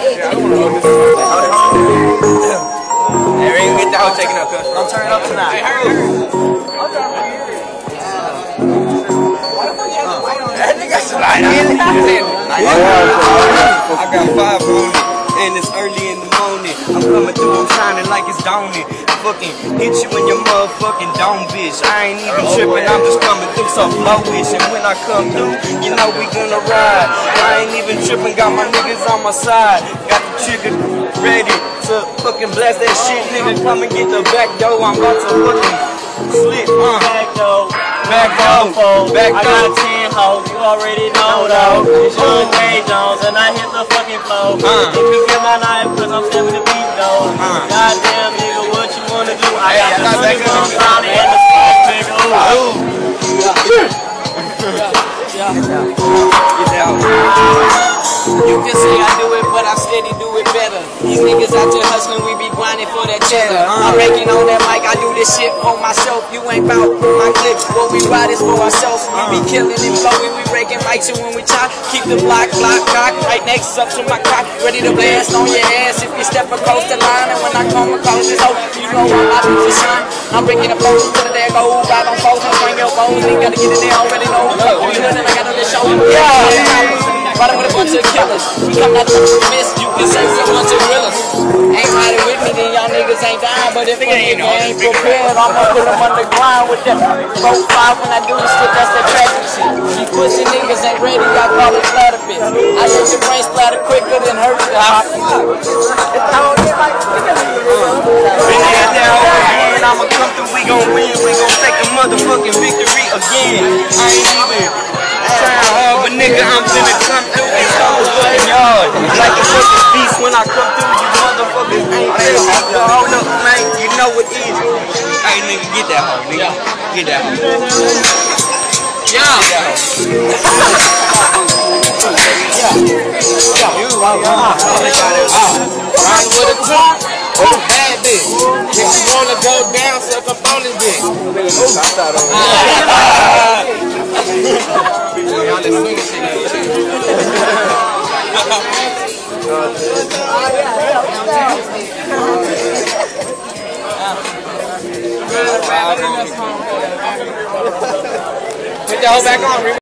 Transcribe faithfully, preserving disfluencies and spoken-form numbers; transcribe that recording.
Hey, we ain't get the hoe taken up, cuz. Don't turn it up tonight. Hey, hurry. That nigga slide in. I got five on it, and it's early in the morning. I'm coming through, I'm shining like it's dawning. Fucking hit you in your motherfucking dome, bitch. I ain't even tripping, I'm just coming through so flowish. And when I come through, you know we gonna ride. I ain't even tripping, got my niggas on my side. Got the trigger ready to fucking blast that shit, nigga. Come and get the back door, I'm about to fucking slip, uh. Back door. Back door, back door. I got ten hoes, you already know though. It's Young J. Jones and I hit the fucking flow. Uh. If you get my knife, cause I'm stepping the beat though. Uh. Goddamn nigga, what you wanna do? I Hey, got I the got money that from good. Solid and the sauce, nigga. Ooh. Get down. You can say I do it, but I steady do it better. These niggas out there hustling, we be grinding for that cheddar. I'm breaking on that mic, I do this shit on myself. You ain't bout my clip, what we ride is for ourselves. We be killing and blowing, we breaking mics and when we chop, keep the block, block, cock, right next up to my cock. Ready to blast on your ass if you step across the line. And when I come across this hoe, you know I'm out to shine. I'm breaking the post to the there go, ride on post and swing your bones. Ain't gotta get in there already know. You know that I got on the show. Yeah. Riding with a bunch of killers. We come out to miss, you can say we a bunch of realers. Ain't riding with me, then y'all niggas ain't down. But if a nigga ain't prepared, I'ma put them underground with that four five when I do this shit, that's that traffic shit. You pussy niggas ain't ready, I call it splatter bitch. I let your brain splatter quicker than hurt the hop. I'ma come through, we gon' win, we gon' take a motherfucking victory again. I ain't even trying hard, but nigga, I'm finna come through and start the fucking yard. Like a fucking beast when I come through, you motherfuckers ain't ready. So hold up, man, you know what it is. Hey, nigga, get that hoe, nigga. Get that hoe. Yeah. Get that hoe. You, Riding with a top, oh, bad bitch. If you wanna go down, suck up on this bitch. y'all let's swing this shit. Put that hoe back on.